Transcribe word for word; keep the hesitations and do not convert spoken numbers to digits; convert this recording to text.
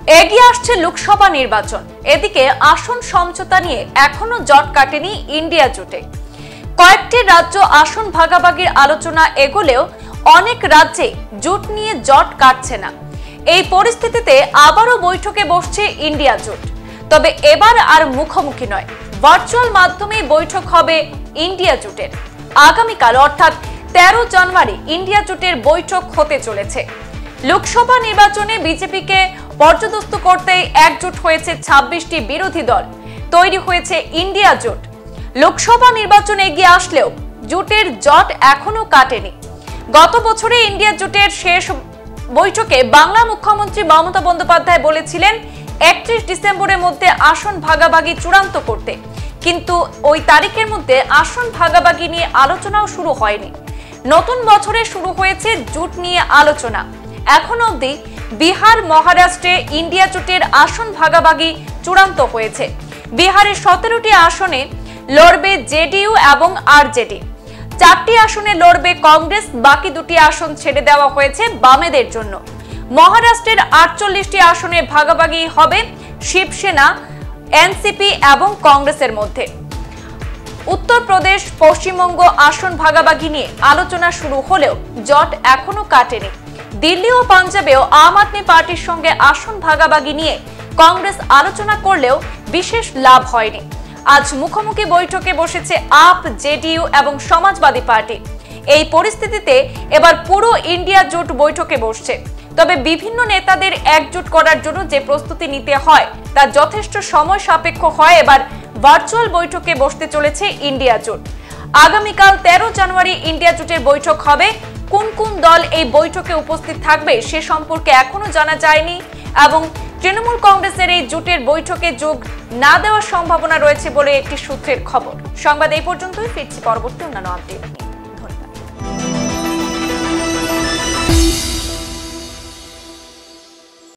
এগিয়ে আসছে লোকসভা নির্বাচন। এদিকে আসন সমঝোতা নিয়ে এখনো জট কাটেনি ইন্ডিয়া জোটে। কয়েকটি রাজ্য আসন ভাগাভাগির আলোচনা এগোলেও অনেক রাজ্যে জোট নিয়ে জট কাটছে না। এই পরিস্থিতিতে আবারও বৈঠকে বসছে ইন্ডিয়া জোট। তবে এবার আর মুখোমুখি নয়, ভার্চুয়াল মাধ্যমে বৈঠক হবে ইন্ডিয়া জোটের। আগামীকাল অর্থাৎ তেরো জানুয়ারি ইন্ডিয়া জোটের বৈঠক হতে চলেছে। লোকসভা নির্বাচনে বিজেপিকে পর্যদস্ত করতে একজোট হয়েছে ছাব্বিশটি বিরোধী দল, তৈরি হয়েছে ইন্ডিয়া জোট। লোকসভা নির্বাচনে এগিয়ে আসলেও জোটের জট এখনো কাটেনি। গত বছরে ইন্ডিয়া জোটের শেষ বৈঠকে বাংলা মুখ্যমন্ত্রী মমতা বন্দ্যোপাধ্যায় বলেছিলেন একত্রিশ ডিসেম্বরের মধ্যে আসন ভাগাভাগি চূড়ান্ত করতে, কিন্তু ওই তারিখের মধ্যে আসন ভাগাভাগি নিয়ে আলোচনাও শুরু হয়নি। নতুন বছরে শুরু হয়েছে জোট নিয়ে আলোচনা। এখন অবধি বিহার, মহারাষ্ট্রে ইন্ডিয়া জোটের আসন ভাগাভাগি চূড়ান্ত হয়েছে। বিহারের সতেরোটি আসনে লড়বে জেডিইউ এবং আরজেডি, চারটি আসনে লড়বে কংগ্রেস, বাকি দুটি আসন ছেড়ে দেওয়া হয়েছে বামেদের জন্য। মহারাষ্ট্রের আটচল্লিশটি আসনে ভাগাভাগি হবে শিবসেনা, এনসিপি এবং কংগ্রেসের মধ্যে। উত্তরপ্রদেশ, পশ্চিমবঙ্গ আসন ভাগাভাগি নিয়ে আলোচনা শুরু হলেও জট এখনো কাটেনি। দিল্লি ও পাঞ্জাবেও আম আদমি পার্টির সঙ্গে আসন ভাগাভাগি নিয়ে কংগ্রেস আলোচনা করলেও বিশেষ লাভ হয়নি। আজ মুখোমুখি বৈঠকে বসেছে আপ, জেডিইউ এবং সমাজবাদী পার্টি। এই পরিস্থিতিতে এবার পুরো ইন্ডিয়া জোট বৈঠকে বসছে। তবে বিভিন্ন নেতাদের একজোট করার জন্য যে প্রস্তুতি নিতে হয় তা যথেষ্ট সময় সাপেক্ষ হয়। এবার ভার্চুয়াল বৈঠকে বসতে চলেছে ইন্ডিয়া জোট। আগামীকাল তেরো জানুয়ারি ইন্ডিয়া জোটের বৈঠক হবে। কোন কোন দল এই বৈঠকে উপস্থিত থাকবে সে সম্পর্কে এখনো জানা যায়নি এবং তৃণমূল কংগ্রেসের এই জোটের বৈঠকে যোগ না দেওয়ার সম্ভাবনা রয়েছে বলে একটি সূত্রের খবর। সংবাদ এই পর্যন্তই, ফিরছি পরবর্তী অন্যান্য আপডেট নিয়ে।